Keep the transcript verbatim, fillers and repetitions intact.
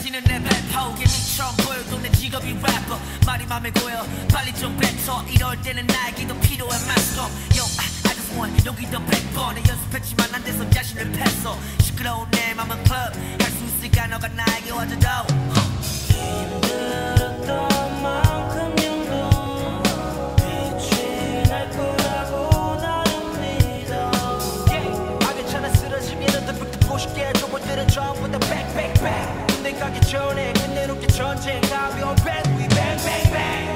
터지는 내 랩하우게 미처럼 보여도 내 직업이 래퍼 말이 맘에 고여 빨리 좀 뱉어 이럴 때는 나에게도 필요한 마스터 Yo I just want 여기 더 백 번에 연습했지만 안 돼서 자신을 팼어 시끄러운 내 맘은 클럽 할 수 있을까 너가 나에게 와줘도 힘들었던 만큼령도 빛이 날 거라고 나는 믿어 yeah. 아 괜찮아 쓰러지면 더 붙고 싶게 저번들은 전부 다 back back back 군대 가기 전에 끝내놓기 전쟁 가벼운 bang we bang bang bang